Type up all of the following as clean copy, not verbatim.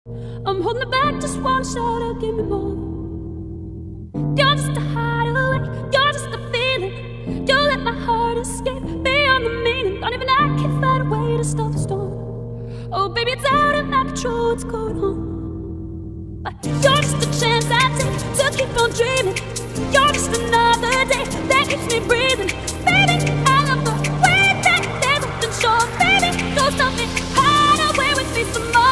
I'm holding it back, just wanna shout out, give me more. You're just a hideaway, you're just a feeling. You let my heart escape beyond the meaning. Don't even I can find a way to stop the storm. Oh baby, it's out of my control, what's going on? But you're just a chance I take to keep on dreaming. You're just another day that keeps me breathing. Baby, I love the way that there's nothing short. Baby, go stop me, hide away with me some more.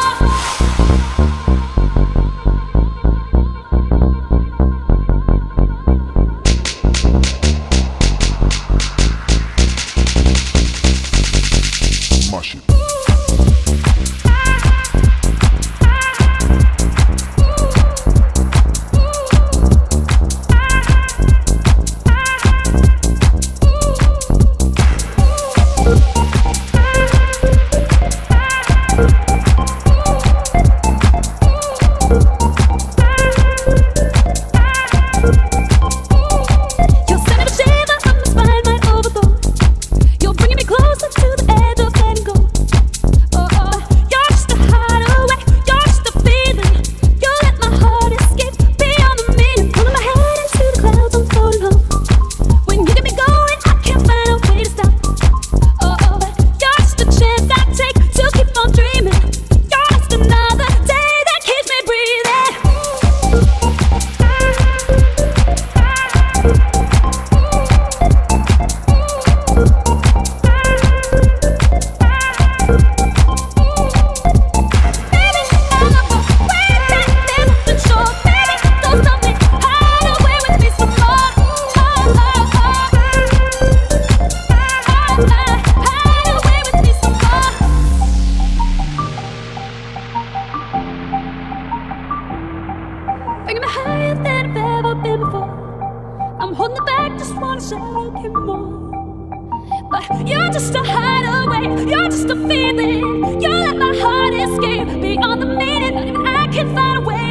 Bringing me higher than I've ever been before. I'm holding it back, just wanna shout out, give me more. But you're just a hideaway, you're just a feeling. You let my heart escape beyond the meaning. Not even I can find a way